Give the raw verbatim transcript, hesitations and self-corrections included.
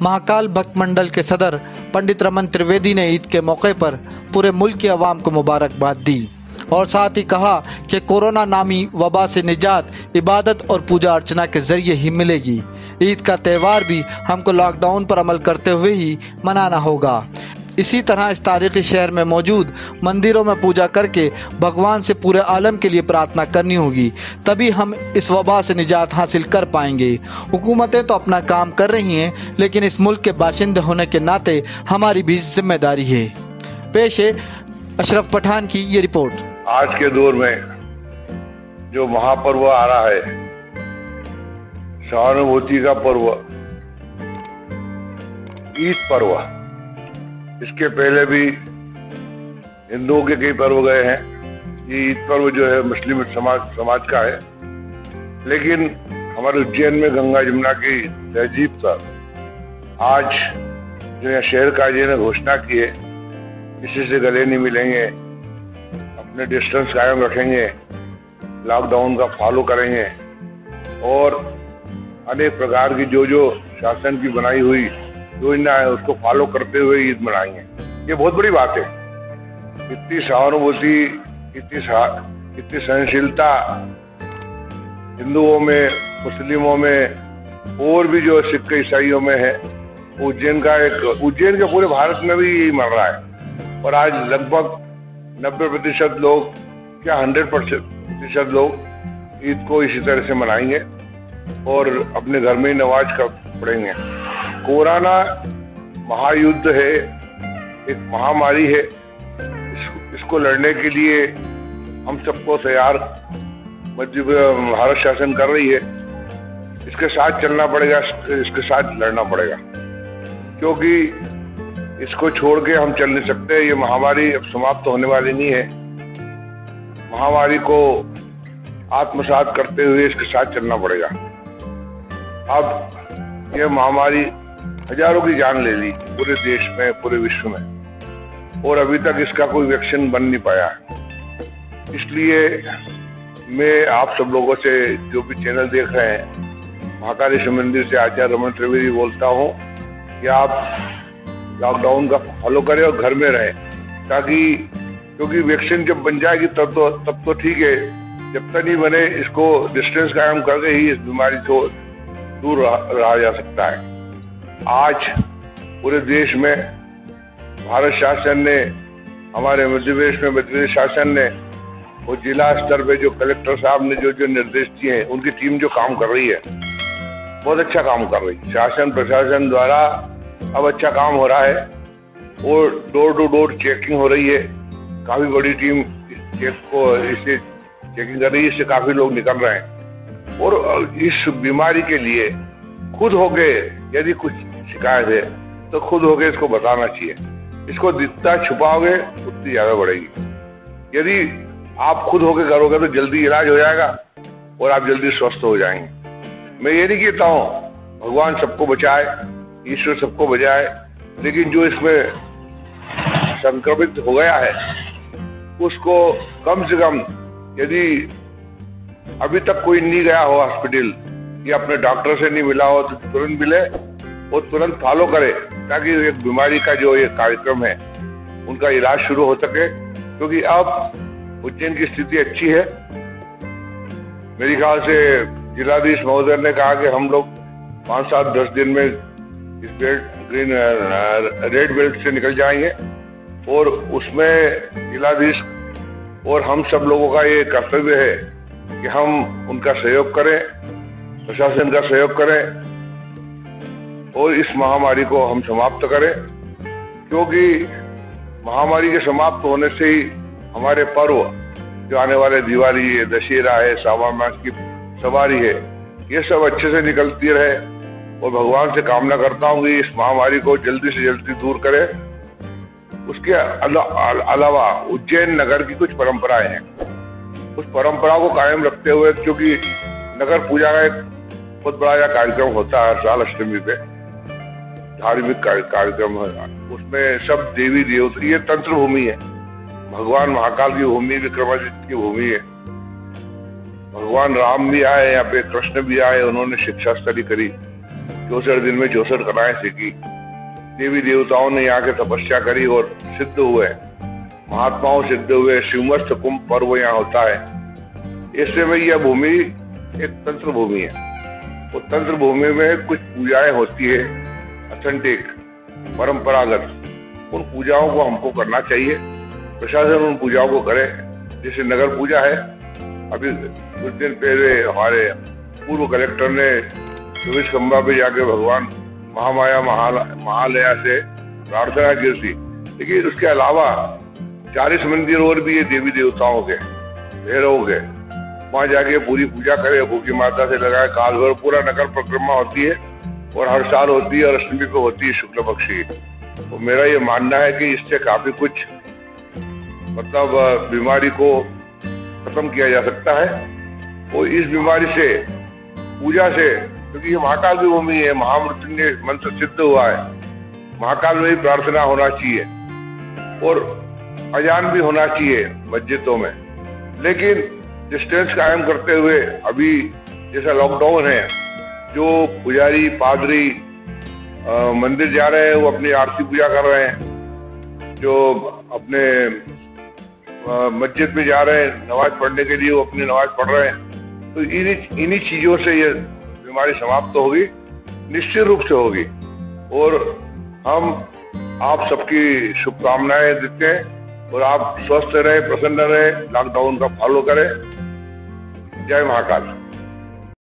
महाकाल भक्त मंडल के सदर पंडित रमन त्रिवेदी ने ईद के मौके पर पूरे मुल्क की आवाम को मुबारकबाद दी और साथ ही कहा कि कोरोना नामी वबा से निजात इबादत और पूजा अर्चना के जरिए ही मिलेगी। ईद का त्यौहार भी हमको लॉकडाउन पर अमल करते हुए ही मनाना होगा। इसी तरह इस तारीखी शहर में मौजूद मंदिरों में पूजा करके भगवान से पूरे आलम के लिए प्रार्थना करनी होगी, तभी हम इस वबा से निजात हासिल कर पाएंगे। हुकूमतें तो अपना काम कर रही हैं, लेकिन इस मुल्क के बाशिंदे होने के नाते हमारी भी जिम्मेदारी है। पेश है अशरफ पठान की ये रिपोर्ट। आज के दौर में जो महापर्व आ रहा है, सहानुभूति का पर्व, ईद पर्व, इसके पहले भी हिंदुओं के कई पर्व गए हैं। ये ईद पर्व जो है मुस्लिम समाज समाज का है, लेकिन हमारे उज्जैन में गंगा यमुना की तहजीब पर आज जो है शहर काजी ने घोषणा की है, किसी से गले नहीं मिलेंगे, अपने डिस्टेंस कायम रखेंगे, लॉकडाउन का फॉलो करेंगे और अनेक प्रकार की जो जो शासन की बनाई हुई योजना है उसको फॉलो करते हुए ईद मनाएंगे। ये बहुत बड़ी बात है। इतनी सहानुभूति, इतनी इतनी सहनशीलता हिंदुओं में, मुस्लिमों में और भी जो सिख ईसाइयों में है, उज्जैन का एक उज्जैन के पूरे भारत में भी यही मर रहा है। और आज लगभग नब्बे प्रतिशत लोग, क्या हंड्रेड प्रतिशत लोग ईद को इसी तरह से मनाएंगे और अपने घर में ही नमाज कर पढ़ेंगे। कोरोना महायुद्ध है, एक महामारी है। इस, इसको लड़ने के लिए हम सबको तैयार मध्य भारत शासन कर रही है। इसके साथ चलना पड़ेगा, इसके साथ लड़ना पड़ेगा, क्योंकि इसको छोड़ के हम चल नहीं सकते। ये महामारी अब समाप्त होने वाली नहीं है। महामारी को आत्मसात करते हुए इसके साथ चलना पड़ेगा। अब यह महामारी हजारों की जान ले ली पूरे देश में, पूरे विश्व में, और अभी तक इसका कोई वैक्सीन बन नहीं पाया। इसलिए मैं आप सब लोगों से, जो भी चैनल देख रहे हैं, महाकालेश्वर मंदिर से आचार्य रमन त्रिवेदी बोलता हूँ कि आप लॉकडाउन का फॉलो करें और घर में रहें, ताकि क्योंकि वैक्सीन जब बन जाएगी तब तो तब तो ठीक है। जब तक नहीं बने, इसको डिस्टेंस कायम करके ही इस बीमारी से दूर रहा जा सकता है। आज पूरे देश में भारत शासन ने, हमारे मध्य प्रदेश में मध्य प्रदेश शासन ने और जिला स्तर पे जो कलेक्टर साहब ने जो जो निर्देश दिए हैं, उनकी टीम जो काम कर रही है, बहुत अच्छा काम कर रही है। शासन प्रशासन द्वारा अब अच्छा काम हो रहा है और डोर टू डोर चेकिंग हो रही है। काफी बड़ी टीम चेक को इसे चेकिंग कर रही है, इससे काफी लोग निकल रहे हैं। और इस बीमारी के लिए खुद होके यदि कुछ शिकायत है तो खुद होके इसको बताना चाहिए। इसको जितना छुपाओगे उतनी ज्यादा बढ़ेगी। यदि आप खुद होके करोगे तो जल्दी इलाज हो जाएगा और आप जल्दी स्वस्थ हो जाएंगे। मैं ये नहीं कहता हूँ भगवान सबको बचाए, ईश्वर सबको बचाए, लेकिन जो इसमें संक्रमित हो गया है उसको कम से कम, यदि अभी तक कोई नहीं गया हो हॉस्पिटल या अपने डॉक्टर से नहीं मिला हो, तो तुरंत मिले और तुरंत फॉलो करे, ताकि एक बीमारी का जो ये कार्यक्रम है उनका इलाज शुरू हो सके। क्योंकि अब उज्जैन की स्थिति अच्छी है। मेरे ख्याल से जिलाधीश महोदय ने कहा कि हम लोग पाँच सात दस दिन में इस बेल्ट ग्रीन रेड बेल्ट से निकल जाएंगे, और उसमें जिलाधीश और हम सब लोगों का ये कर्तव्य है कि हम उनका सहयोग करें, प्रशासन का सहयोग करें और इस महामारी को हम समाप्त करें। क्योंकि महामारी के समाप्त होने से ही हमारे पर्व जो आने वाले दिवाली है, दशहरा है, सावन मास की सवारी है, ये सब अच्छे से निकलती रहे। और भगवान से कामना करता हूँ कि इस महामारी को जल्दी से जल्दी दूर करे। उसके अलावा उज्जैन नगर की कुछ परंपराएं हैं, उस परंपरा को कायम रखते हुए, क्योंकि नगर पूजा का एक बहुत बड़ा कार्यक्रम होता है हर साल अष्टमी पे, धार्मिक कार्यक्रम है, उसमें सब देवी देवता, ये तंत्र भूमि है, भगवान महाकाल की भूमि, विक्रमादित्य की भूमि है। भगवान राम भी आए यहाँ पे, कृष्ण भी आए, उन्होंने शिक्षा स्टडी करी। चौसठ दिन में चौसठ कलाएं सीखी। देवी देवताओं ने यहाँ के तपस्या करी और सिद्ध हुए, महात्माओं सिद्ध हुए। शिवमस्त कुंभ पर्व यहाँ होता है। ऐसे में यह भूमि एक तंत्र भूमि है। वो तंत्र भूमि में कुछ पूजाएं होती है ऑथेंटिक, परंपरागत। उन पूजाओं को हमको करना चाहिए, प्रशासन उन पूजाओं को करे। जैसे नगर पूजा है, अभी कुछ दिन पहले हमारे पूर्व कलेक्टर ने चौबीस खंबा पे जाके भगवान महामाया महालया से प्रार्थना की थी। लेकिन उसके अलावा चालीस मंदिर और भी है देवी देवताओं के, भैरव के। वहाँ जाके पूरी पूजा करे, भूखी माता से लगाए काल भर पूरा नगर परिक्रमा होती है और हर साल होती है और अष्टमी को होती है शुक्ल पक्ष की। तो मेरा ये मानना है कि इससे काफी कुछ मतलब बीमारी को खत्म किया जा सकता है। और इस बीमारी से, पूजा से, क्योंकि ये महाकाल की भूमि है, महामृत्युंजय मंत्र सिद्ध हुआ है, महाकाल में ही प्रार्थना होना चाहिए और अजान भी होना चाहिए मस्जिदों में। लेकिन डिस्टेंस कायम करते हुए, अभी जैसा लॉकडाउन है, जो पुजारी पादरी आ, मंदिर जा रहे हैं वो अपनी आरती पूजा कर रहे हैं, जो अपने मस्जिद में जा रहे हैं नमाज पढ़ने के लिए वो अपनी नमाज पढ़ रहे हैं। तो इन्हीं इन्हीं चीजों से ये बीमारी समाप्त होगी, निश्चित रूप से होगी। और हम आप सबकी शुभकामनाएं देते हैं और आप स्वस्थ रहे, प्रसन्न रहे, लॉकडाउन का फॉलो करें। जय महाकाल।